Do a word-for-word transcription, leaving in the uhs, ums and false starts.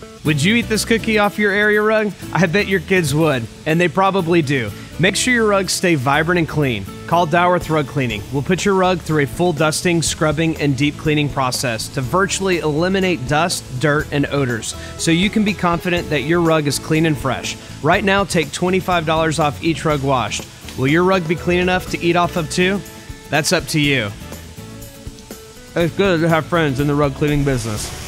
Would you eat this cookie off your area rug? I bet your kids would, and they probably do. Make sure your rugs stay vibrant and clean. Call Dalworth Rug Cleaning. We'll put your rug through a full dusting, scrubbing, and deep cleaning process to virtually eliminate dust, dirt, and odors, so you can be confident that your rug is clean and fresh. Right now, take twenty-five dollars off each rug washed. Will your rug be clean enough to eat off of too? That's up to you. It's good to have friends in the rug cleaning business.